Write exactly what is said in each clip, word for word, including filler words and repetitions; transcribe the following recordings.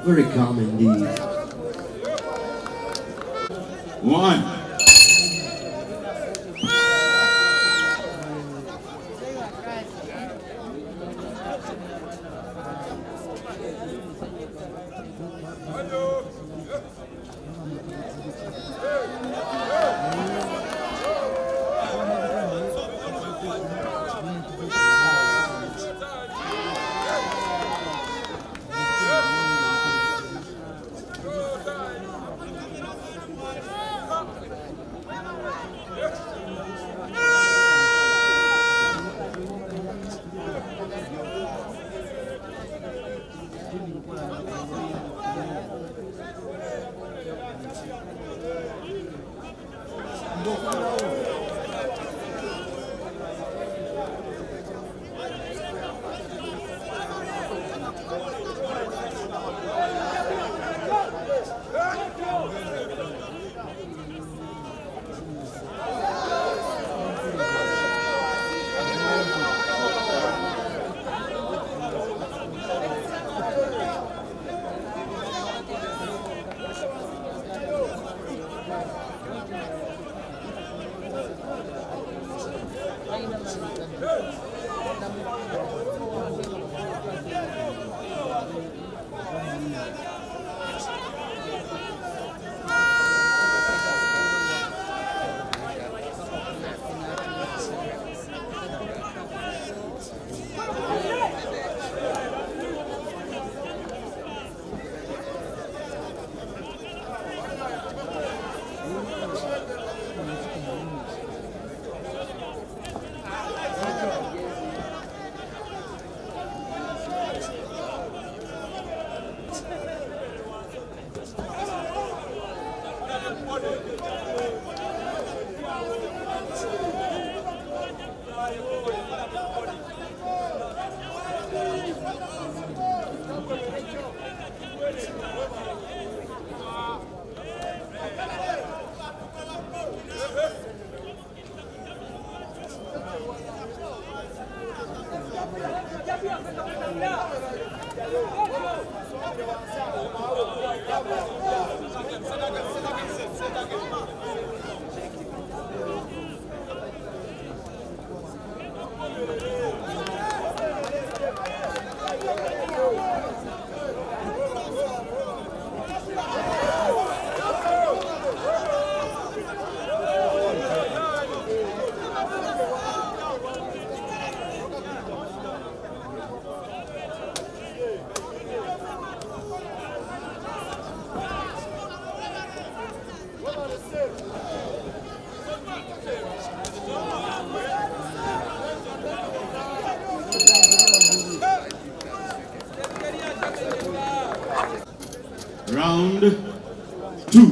Very calm indeed. One. Round two.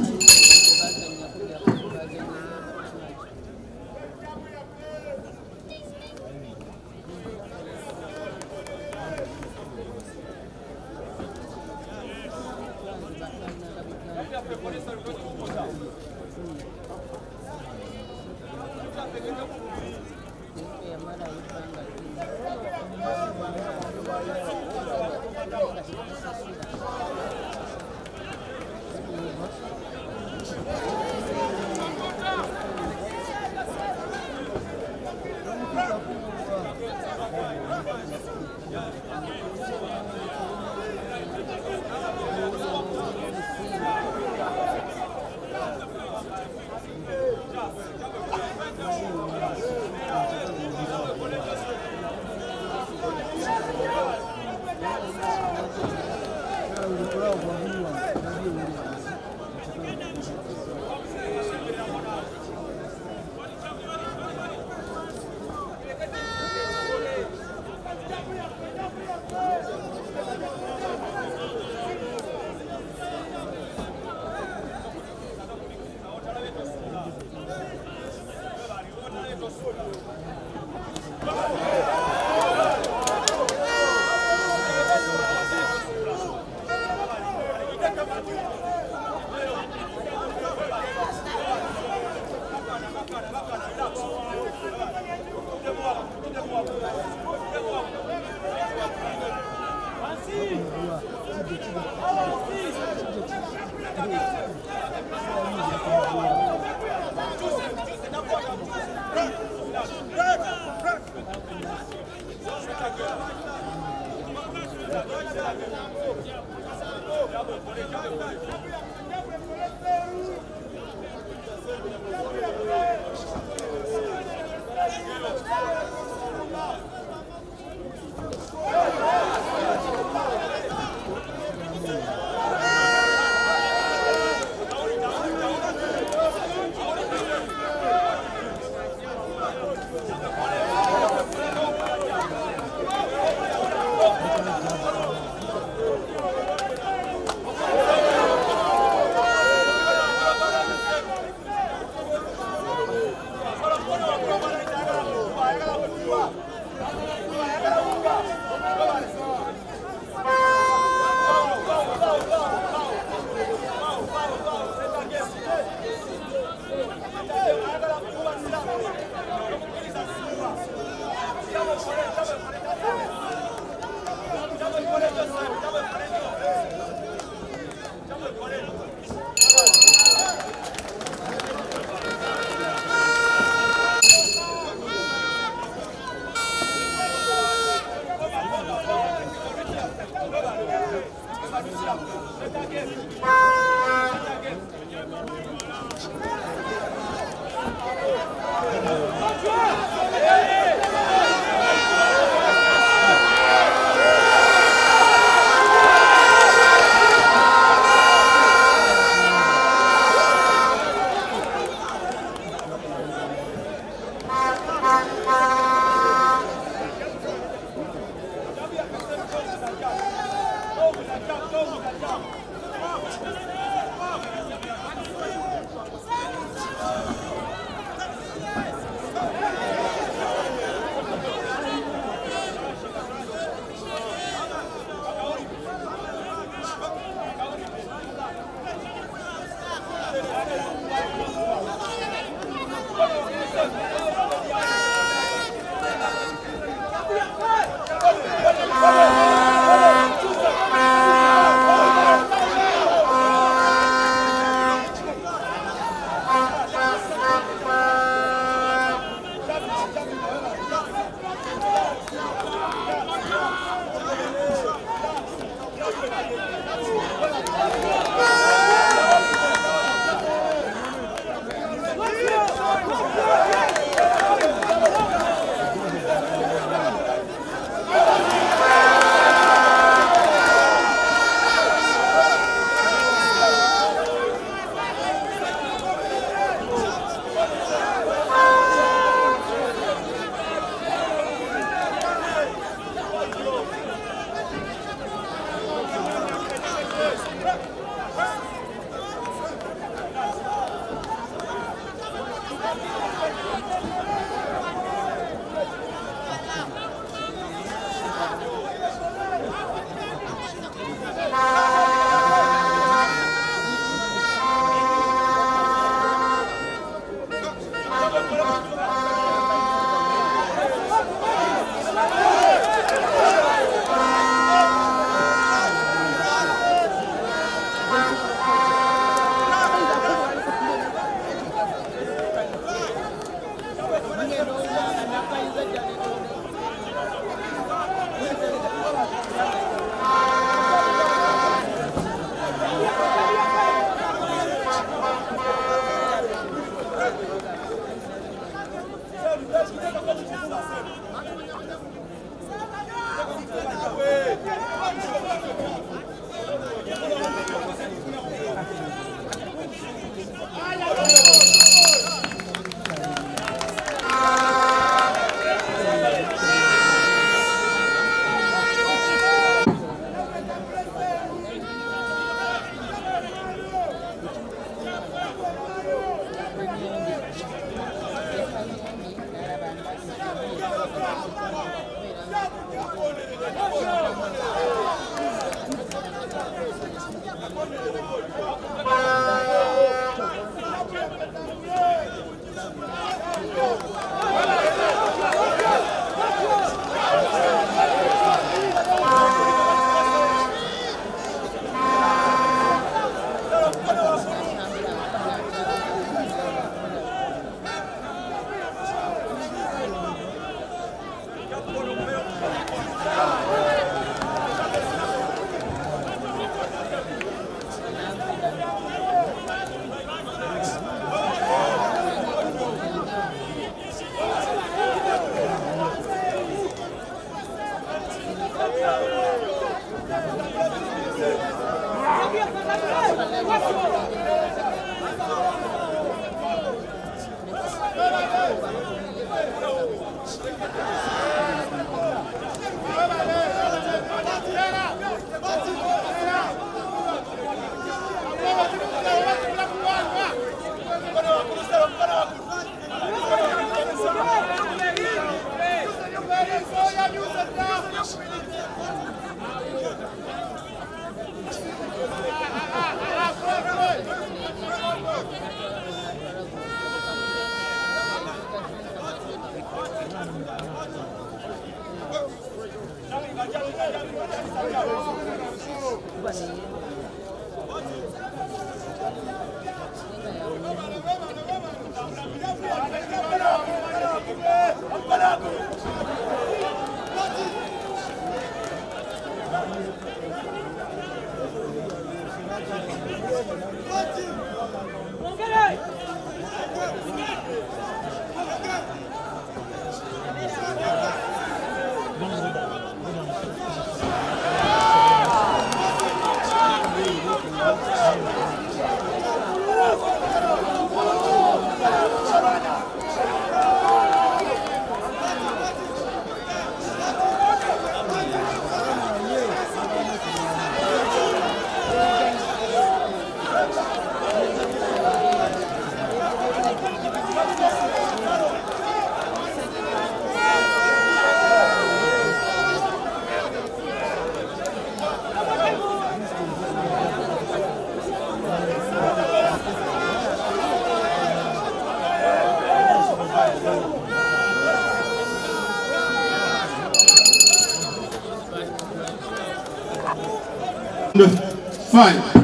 Five.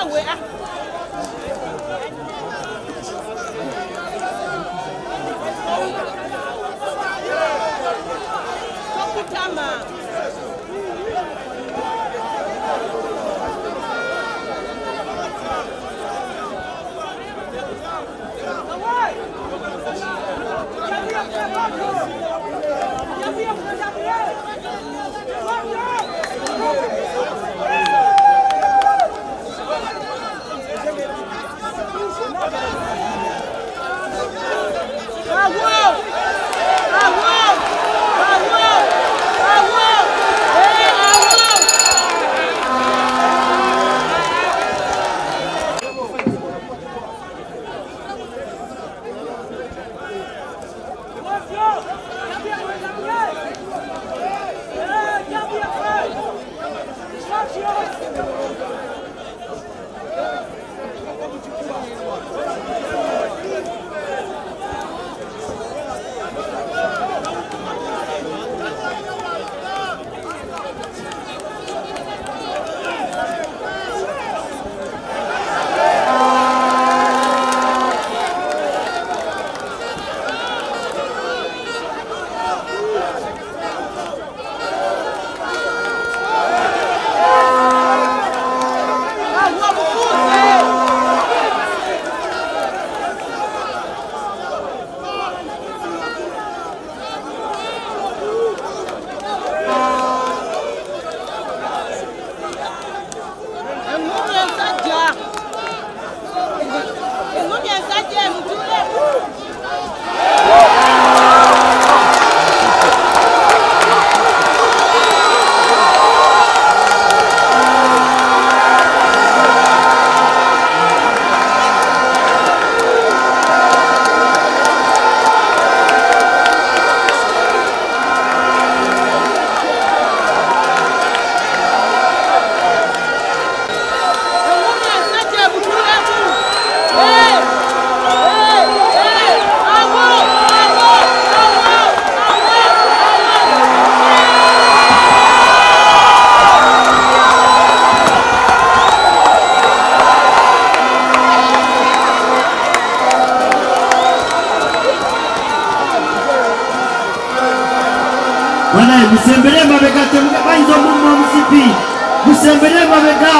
Wana musembere mabega temuga baizo mu musipi. Musembere mabega.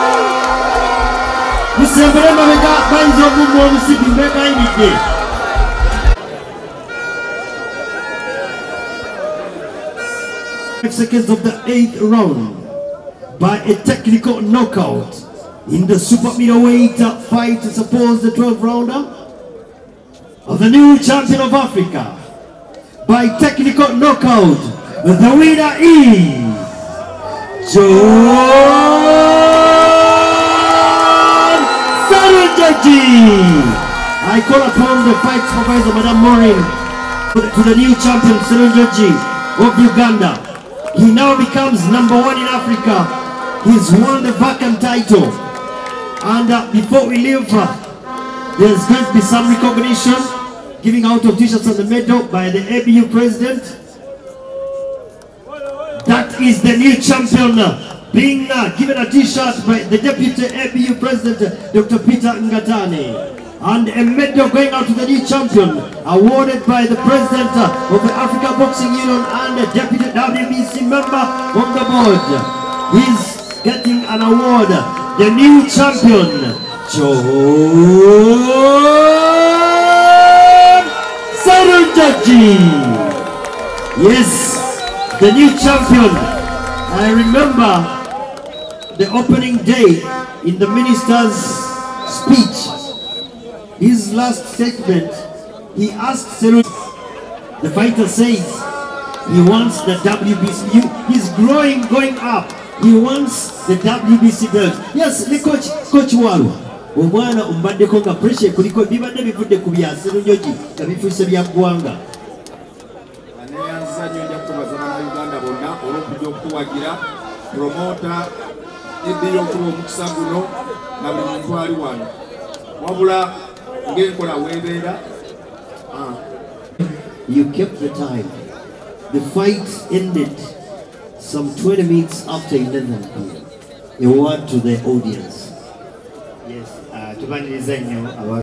Musembere mabega baizo mu musipi mbega inike. Seconds of the eighth round by a technical knockout in the super middleweight fight to support the twelfth rounder of the new champion of Africa by technical knockout. The winner is John Sarunjaji. I call upon the fight supervisor, Madam Morin, to the new champion Sarunjaji of Uganda. He now becomes number one in Africa. He's won the vacant title. And uh, before we leave, uh, there's going to be some recognition, giving out of t-shirts and the medal by the A B U president. That is the new champion uh, being uh, given a t-shirt by the deputy A B U president, uh, Doctor Peter Ngatane. And a medal going out to the new champion, awarded by the president uh, of the Africa Boxing Union and the deputy W B C member on the board. He's getting an award, the new champion, John Sarunjaji. Yes, the new champion. I remember the opening day in the minister's speech. His last statement, he asked Sarunjaji, the fighter says he wants the W B C. He's growing, going up. He wants the W B C belt. Yes, the coach, Coach Walu. Omwana umbade konga pressure kuliko bibadde bivudde ku bya Sarunjaji kabifuse bya gwanga. Aneyanza nnyo nja kubaza na Uganda bonna olw'okujja okuwagira promota eddiyo okuba omukisa guno na buli muntu ali wano. Wabula ng'enkola weebeera. You kept the time. The fight ended some twenty minutes after eleven p m A word to the audience. Yes, uh, tubaniriza nnyo aba